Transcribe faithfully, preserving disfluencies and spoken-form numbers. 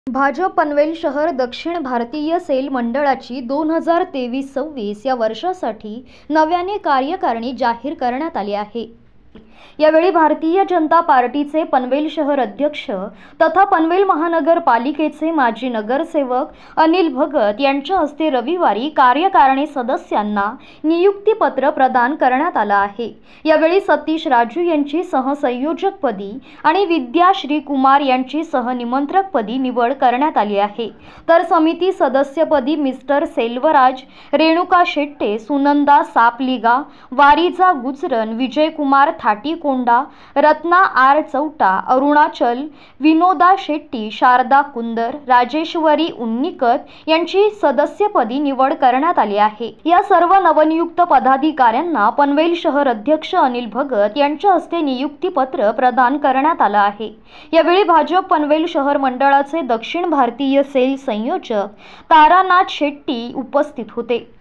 भाजप पनवेल शहर दक्षिण भारतीय सेल मंडळाची दोन हजार तेवीस सव्वीस या वर्षासाठी नव्याने कार्यकारिणी जाहीर करण्यात आली आहे। यावेळी भारतीय जनता पार्टीचे पनवेल शहर अध्यक्ष तथा पनवेल महानगरपालिकेचे माजी नगरसेवक अनिल भगत यांच्या हस्ते रविवारी कार्यकारिणी सदस्यांना नियुक्तीपत्र प्रदान करण्यात आलं आहे। यावेळी सतीश राजू यांची सहसंयोजकपदी आणि विद्या श्रीकुमार यांची सहनिमंत्रकपदी निवड करण्यात आली आहे। तर समिती सदस्यपदी मिस्टर सेल्वराज, रेणुका शेट्टे, सुनंदा सापलिगा, वारिजा गुजरन, विजयकुमार थाटीकोंडा, रत्ना आर चौटा, अरुणाचल, विनोदा शेट्टी, शारदा कुंदर, राजेश्वरी उन्निकत यांची सदस्यपदी निवड करण्यात आली आहे। या सर्व नवनियुक्त पदाधिकाऱ्यांना पनवेल शहर अध्यक्ष अनिल भगत यांच्या हस्ते नियुक्तीपत्र प्रदान करण्यात आलं आहे। यावेळी भाजप पनवेल शहर मंडळाचे दक्षिण भारतीय सेल संयोजक तारानाथ शेट्टी उपस्थित होते।